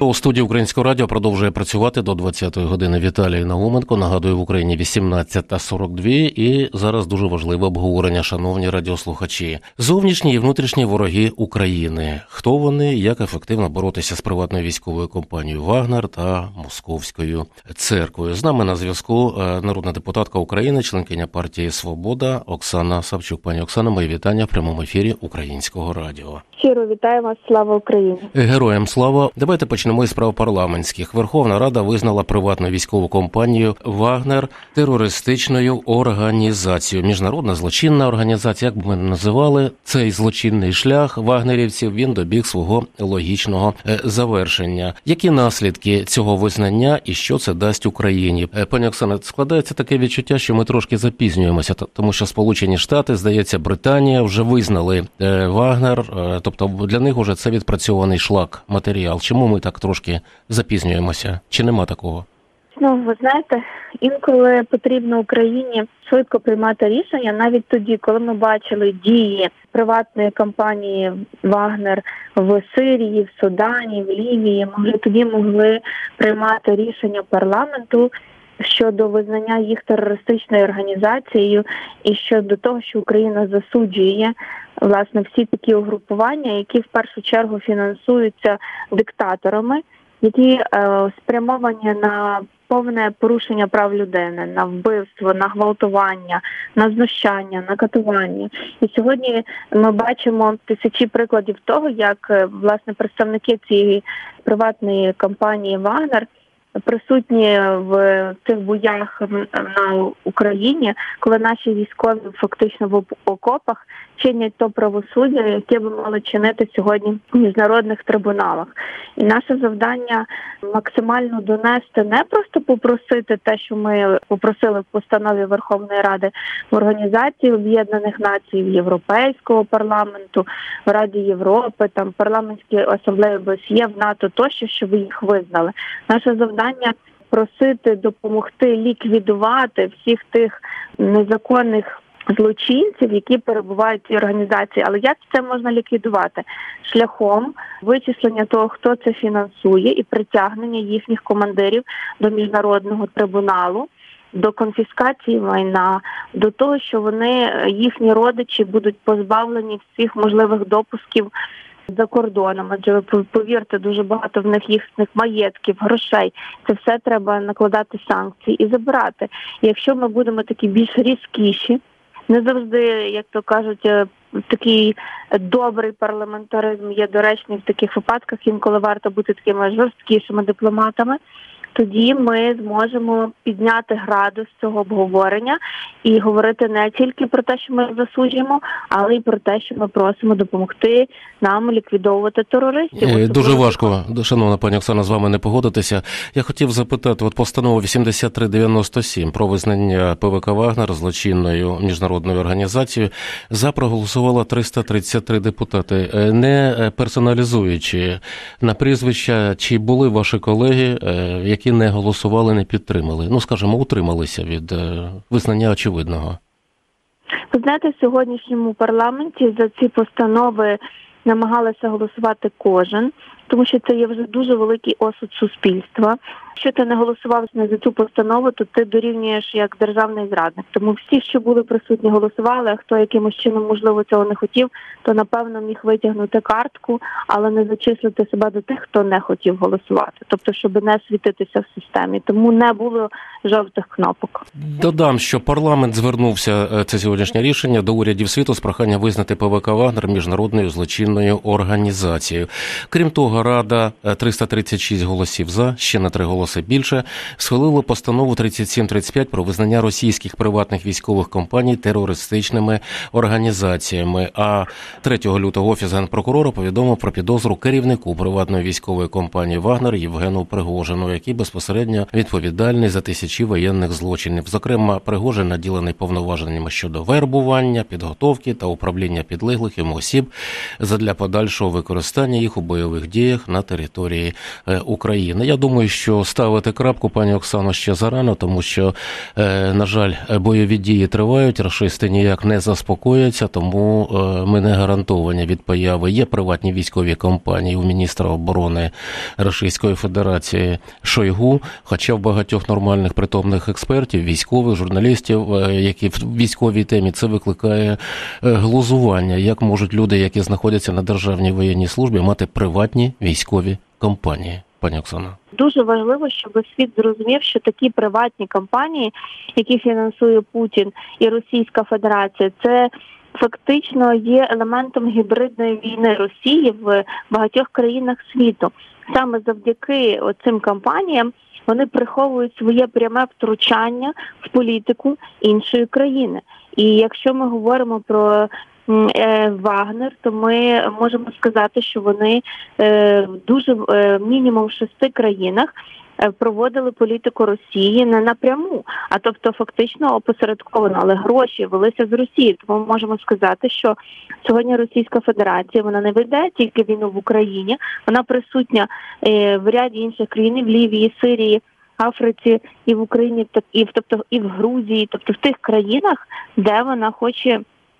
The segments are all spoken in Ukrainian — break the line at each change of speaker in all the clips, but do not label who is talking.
У студії Українського радіо продовжує працювати до 20-ї години Віталій Науменко. Нагадую, в Україні 18:42 і зараз дуже важливе обговорення, шановні радіослухачі. Зовнішні і внутрішні вороги України. Хто вони, як ефективно боротися з приватною військовою компанією «Вагнер» та Московською церквою. З нами на зв'язку народна депутатка України, членкиня партії «Свобода» Оксана Савчук. Пані Оксана, мої вітання в прямому ефірі Українського радіо.
Щиро вітаю вас, слава Україні!
Героям слава! Давайте почнемо із справ парламентських. Верховна Рада визнала приватну військову компанію «Вагнер» терористичною організацією. Міжнародна злочинна організація, як би ми не називали, цей злочинний шлях вагнерівців, він добіг свого логічного завершення. Які наслідки цього визнання і що це дасть Україні? Пані Оксана, складається таке відчуття, що ми трошки запізнюємося, тому що Сполучені Штати, здається, Британія вже визнали «Вагнер», тобто для них вже це відпрацьований матеріал. Чому ми так трошки запізнюємося? Чи нема такого?
Ну, ви знаєте, інколи потрібно Україні швидко приймати рішення, навіть тоді, коли ми бачили дії приватної компанії «Вагнер» в Сирії, в Судані, в Лівії, тоді могли приймати рішення парламенту щодо визнання їх терористичною організацією і щодо того, що Україна засуджує, власне, всі такі угрупування, які в першу чергу фінансуються диктаторами, які спрямовані на повне порушення прав людини, на вбивство, на гвалтування, на знущання, на катування. І сьогодні ми бачимо тисячі прикладів того, як, власне, представники цієї приватної компанії «Вагнер» присутні в цих боях на Україні, коли наші військові фактично в окопах чинять то правосуддя, яке би мало чинити сьогодні в міжнародних трибуналах. І наше завдання максимально донести, не просто попросити те, що ми попросили в постанові Верховної Ради, в Організації Об'єднаних Націй, в Європейського парламенту, в Раді Європи, там парламентські асамблеї ОБСЄ, в НАТО тощо, щоб їх визнали. Наше завдання просити допомогти ліквідувати всіх тих незаконних злочинців, які перебувають в цій організації. Але як це можна ліквідувати? Шляхом вичислення того, хто це фінансує, і притягнення їхніх командирів до міжнародного трибуналу, до конфіскації майна, до того, що їхні родичі будуть позбавлені всіх можливих допусків за кордоном. Адже ви повірте, дуже багато в них їхніх маєтків, грошей. Це все треба накладати санкції і забирати. І якщо ми будемо такі більш різкіші, не завжди, як то кажуть, такий добрий парламентаризм є доречний в таких випадках, інколи варто бути такими жорсткішими дипломатами, тоді ми зможемо підняти градус цього обговорення і говорити не тільки про те, що ми засуджуємо, але й про те, що ми просимо допомогти нам ліквідовувати терористів.
Дуже важко, шановна пані Оксана, з вами не погодитися. Я хотів запитати, постанова 8397 про визнання ПВК «Вагнер» злочинною міжнародною організацією проголосувало 333 депутати. Не персоналізуючи на прізвища, чи були ваші колеги, які не голосували, не підтримали, скажімо, утрималися від визнання очевидного?
Ви знаєте, в сьогоднішньому парламенті за ці постанови намагалися голосувати кожен, тому що це є вже дуже великий осуд суспільства. Якщо ти не голосував за цю постанову, то ти дорівнюєш як державний зрадник. Тому всі, що були присутні, голосували, а хто якимось чином, можливо, цього не хотів, то, напевно, міг витягнути картку, але не зачислити себе до тих, хто не хотів голосувати. Тобто, щоб не світитися в системі. Тому не було жовтих кнопок.
Додам, що парламент звернувся, це сьогоднішнє рішення, до урядів світу з проханням визнати ПВК «Вагнер» міжнародною злочинною організацією. Крім того, Рада 336 голосів «за», ще на 3 голоси більше, схвалило постанову 3735 про визнання російських приватних військових компаній терористичними організаціями. А 3 лютого Офіс Генпрокурора повідомив про підозру керівнику приватної військової компанії «Вагнер» Євгену Пригожину, який безпосередньо відповідальний за тисячі воєнних злочинів. Зокрема, Пригожин наділений повноваженнями щодо вербування, підготовки та управління підлеглих йому осіб задля подальшого використання їх у бойових діях діях на території України. Я думаю, що ставити крапку, пані Оксано, ще зарано, тому що, на жаль, бойові дії тривають, рашисти ніяк не заспокояться, тому ми не гарантовані від появи. Є приватні військові компанії у міністра оборони Російської Федерації Шойгу, хоча в багатьох нормальних притомних експертів, військових, журналістів, які в військовій темі, це викликає глузування. Як можуть люди, які знаходяться на державній воєнній службі, мати приватні військові компанії? Пані Оксано.
Дуже важливо, щоб світ зрозумів, що такі приватні компанії, які фінансує Путін і Російська Федерація, це фактично є елементом гібридної війни Росії в багатьох країнах світу. Саме завдяки цим компаніям вони приховують своє пряме втручання в політику іншої країни. І якщо ми говоримо про Вагнер, то ми можемо сказати, що вони дуже мінімум в 6 країнах проводили політику Росії не напряму, а тобто фактично опосередковано, але гроші велися з Росії. Тому ми можемо сказати, що сьогодні Російська Федерація, вона не веде тільки війну в Україні, вона присутня в ряді інших країн, в Лівії, Сирії, Африці і в Україні, і в Грузії, тобто в тих країнах, де вона хоче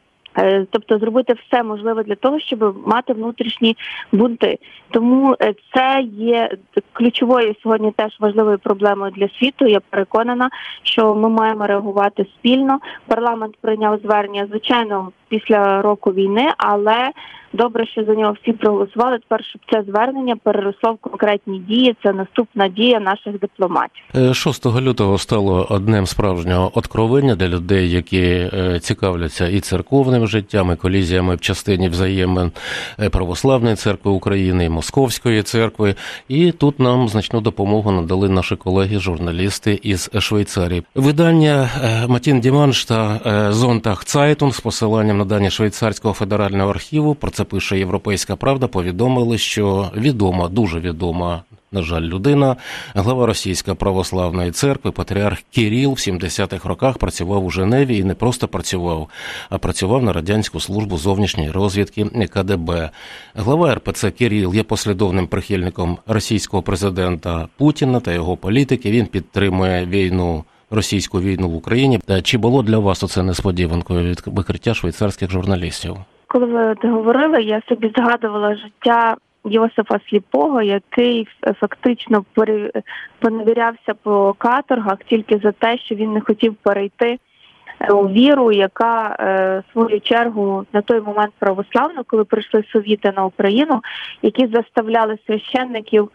зробити все можливе для того, щоб мати внутрішні бунти. Тому це є ключовою сьогодні теж важливою проблемою для світу. Я переконана, що ми маємо реагувати спільно. Парламент прийняв звернення, звичайно, після року війни, але добре, що за нього всі проголосували. Тепер, щоб це звернення переросло в конкретні дії, це наступна дія наших дипломатів.
6 лютого стало одним справжнього откровення для людей, які цікавляться і церковним життям, і колізіями в частині взаємин Православної церкви України, і Московської церкви. І тут нам значну допомогу надали наші колеги-журналісти із Швейцарії. Видання Матін Діманш та Зонтаг Цайтунг з посиланням на дані Швейцарського федерального архіву, про це пише «Європейська правда», повідомили, що відома, дуже відома, на жаль, людина, глава Російської православної церкви, патріарх Кирил в 70-х роках працював у Женеві і не просто працював, а працював на радянську службу зовнішньої розвідки КДБ. Глава РПЦ Кирил є послідовним прихильником російського президента Путіна та його політики. Він підтримує російську війну в Україні. Чи було для вас оце несподіванкою від викриття швейцарських журналістів?
Коли ви говорили, я собі згадувала життя Йосифа Сліпого, який фактично поневірявся по каторгах тільки за те, що він не хотів перейти у віру, яка, в свою чергу, на той момент православна, коли прийшли совіти на Україну, які заставляли священників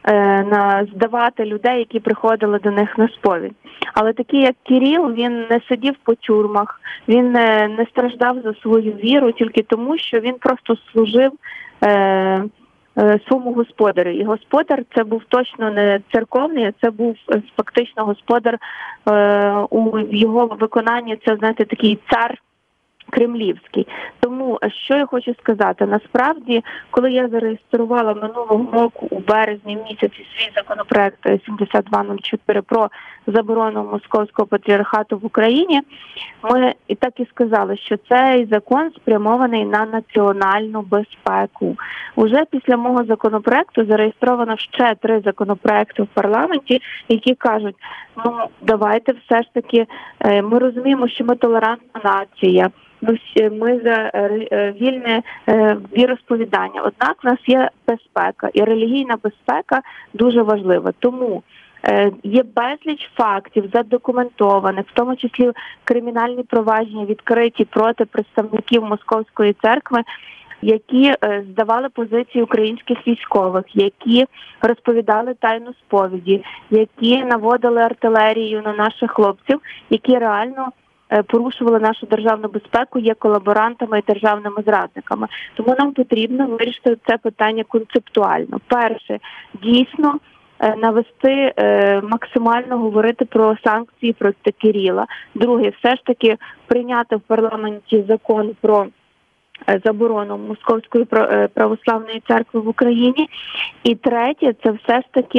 здавати людей, які приходили до них на сповідь. Але такий, як Кирил, він не сидів по тюрмах, він не страждав за свою віру тільки тому, що він просто служив своєму господарю. І господар це був точно не церковний, а це був фактично господар у його виконанні, це, знаєте, такий цар кремлівський. Тому, що я хочу сказати, насправді, коли я зареєструвала минулого року у березні місяці свій законопроект 7204 про заборону московського патріархату в Україні, ми і так і сказали, що цей закон спрямований на національну безпеку. Уже після мого законопроекту зареєстровано ще 3 законопроекти в парламенті, які кажуть, давайте все ж таки, ми розуміємо, що ми толерантна нація, ми за вільне віросповідання. Однак в нас є безпека, і релігійна безпека дуже важлива. Тому є безліч фактів задокументованих, в тому числі кримінальні провадження відкриті проти представників Московської церкви, які здавали позиції українських військових, які розповідали тайну сповіді, які наводили артилерію на наших хлопців, які реально порушували нашу державну безпеку, є колаборантами і державними зрадниками. Тому нам потрібно вирішити це питання концептуально. Перше, дійсно навести, максимально говорити про санкції проти Кирила. Друге, все ж таки прийняти в парламенті закон про заборону Московської православної церкви в Україні. І третє, це все ж таки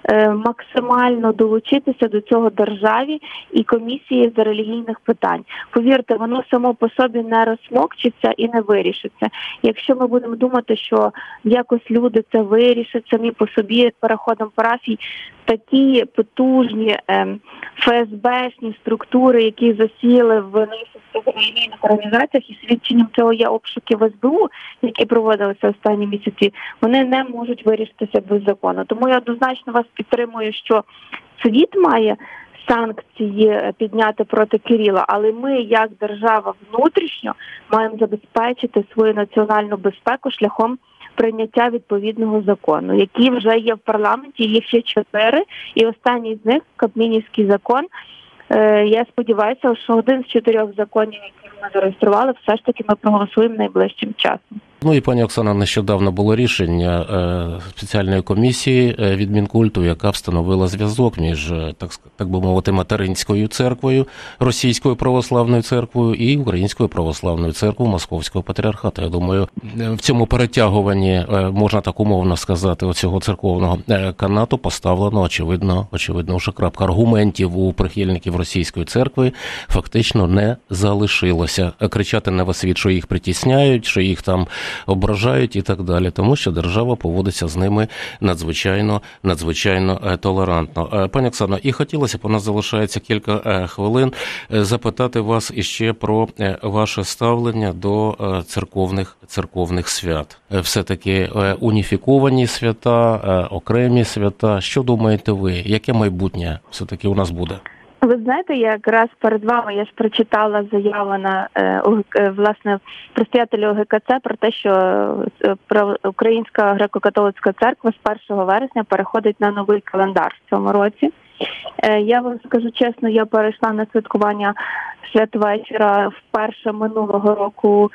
максимально долучитися до цього державі і комісії з релігійних питань. Повірте, воно само по собі не розсмокчиться і не вирішиться. Якщо ми будемо думати, що якось люди це вирішать самі по собі переходом парафій, такі потужні ФСБшні структури, які засіли в низьких релігійних організаціях, і свідченням цього є обшуки в СБУ, які проводилися останні місяці, вони не можуть вирішитися без закону. Тому я однозначно вас підтримую, що світ має санкції підняти проти Кирила, але ми, як держава внутрішньо, маємо забезпечити свою національну безпеку шляхом прийняття відповідного закону, який вже є в парламенті, їх є 4, і останній з них – Кабмінівський закон. Я сподіваюся, що один з 4 законів, які ми зареєстрували, все ж таки ми проголосуємо найближчим часом.
Ну і, пані Оксана, нещодавно було рішення спеціальної комісії від Мінкульту, яка встановила зв'язок між, так би мовити, материнською церквою, Російською православною церквою і Українською православною церквою Московського патріархату. Я думаю, в цьому перетягуванні, можна так умовно сказати, оцього церковного канату поставлено, очевидно, вже крапка. Аргументів у прихильників Російської церкви фактично не залишилося. Кричати на весь світ, що їх притісняють, що їх там ображають і так далі, тому що держава поводиться з ними надзвичайно толерантно. Пані Оксано, і хотілося б, у нас залишається кілька хвилин, запитати вас іще про ваше ставлення до церковних свят. Все-таки уніфіковані свята, окремі свята. Що думаєте ви? Яке майбутнє все-таки у нас буде?
Ви знаєте, якраз перед вами я ж прочитала заяву на власне предстоятеля ОГКЦ про те, що Українська греко-католицька церква з 1 вересня переходить на новий календар в цьому році. Я вам скажу чесно, я перейшла на святкування святвечора вперше минулого року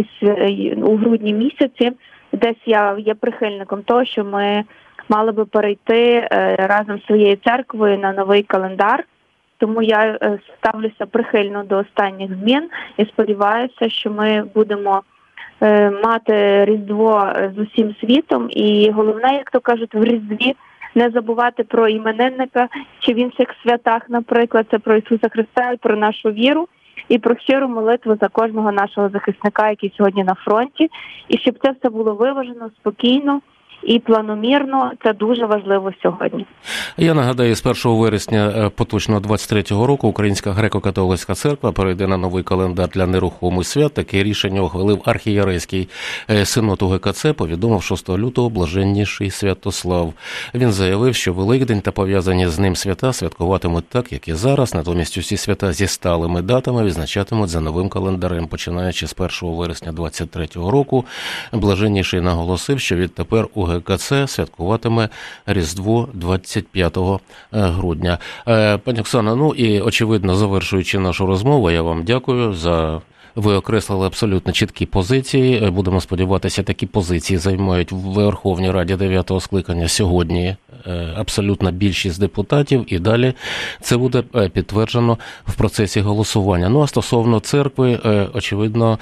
у грудні місяці. Десь я є прихильником того, що ми мали би перейти разом з своєю церквою на новий календар. Тому я ставлюся прихильно до останніх змін і сподіваюся, що ми будемо мати Різдво з усім світом. І головне, як то кажуть, в Різдві не забувати про іменинника чи в інших святах, наприклад, це про Ісуса Христа і про нашу віру, і про щиру молитву за кожного нашого захисника, який сьогодні на фронті. І щоб це все було виважено, спокійно і планомірно, це дуже важливо сьогодні.
Я нагадаю, з 1 вересня поточного 23-го року Українська греко-католицька церква перейде на новий календар для нерухомих свят. Таке рішення ухвалив архієрейський синод УГКЦ, повідомив 6 лютого блаженніший Святослав. Він заявив, що Великдень та пов'язані з ним свята святкуватимуть так, як і зараз, натомість усі свята зі сталими датами відзначатимуть за новим календарем. Починаючи з 1 вересня 23-го року, блаженніший наголосив, що відтепер УГКЦ святкуватиме Різдво 25 грудня. Пані Оксана, ну і, очевидно, завершуючи нашу розмову, я вам дякую за... Ви окреслили абсолютно чіткі позиції. Будемо сподіватися, такі позиції займають в Верховній Раді 9-го скликання сьогодні абсолютна більшість депутатів, і далі це буде підтверджено в процесі голосування. Ну, а стосовно церкви, очевидно,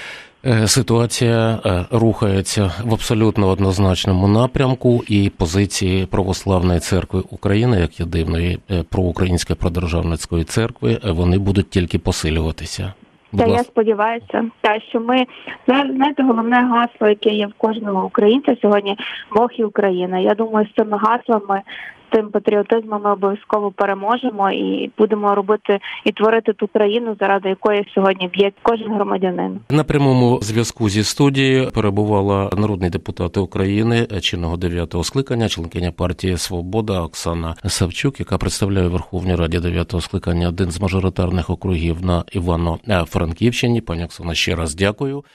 ситуація рухається в абсолютно однозначному напрямку, і позиції Православної церкви України, як єдиної проукраїнської продержавницької церкви, вони будуть тільки посилюватися.
Та я сподіваюся, що ми, знаєте, головне гасло, яке є в кожного українця сьогодні – Бог і Україна. Я думаю, з цими гаслами, тим патріотизмом ми обов'язково переможемо і будемо робити і творити ту країну, заради якої сьогодні б'є кожен громадянин.
На прямому зв'язку зі студією перебувала народний депутат України чинного 9-го скликання, членкиня партії «Свобода» Оксана Савчук, яка представляє в Верховній Раді 9-го скликання один з мажоритарних округів на Івано-Франківщині. Пані Оксана, ще раз дякую.